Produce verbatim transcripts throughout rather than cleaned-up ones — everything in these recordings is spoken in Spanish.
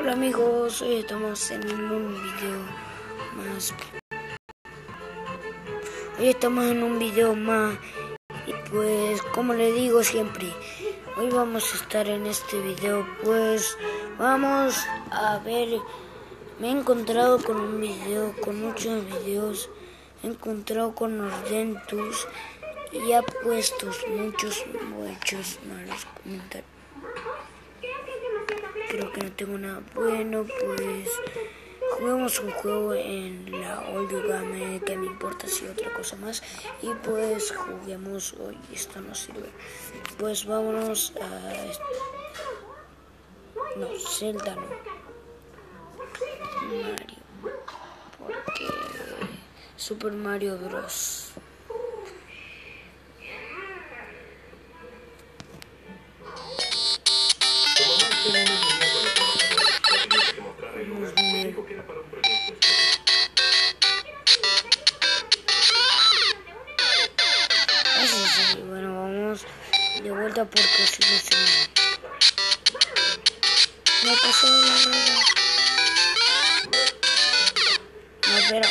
Hola amigos, hoy estamos en un video más. Hoy estamos en un video más y pues como le digo siempre, hoy vamos a estar en este video, pues vamos a ver. Me he encontrado con un video, con muchos videos, me he encontrado con Ordentus y ha puesto muchos, muchos malos comentarios. Creo que no tengo nada bueno, pues juguemos un juego en la Old Game, que me importa si otra cosa más, y pues juguemos hoy. Esto no sirve, pues vámonos a no, Zelda no, Mario, porque Super Mario Bros. Y bueno, vamos de vuelta porque si no se me... Me pasó de la rueda. No, espera.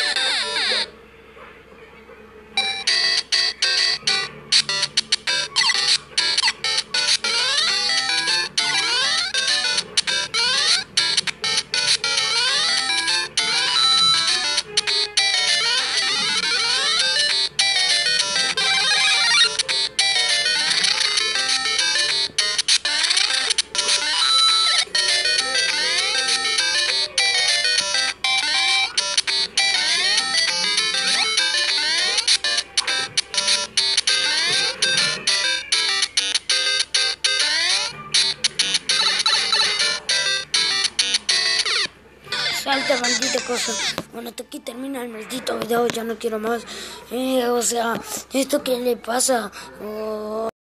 Salta, maldita cosa. Bueno, hasta aquí termina el maldito video. Ya no quiero más. Eh, o sea, ¿esto qué le pasa? Oh.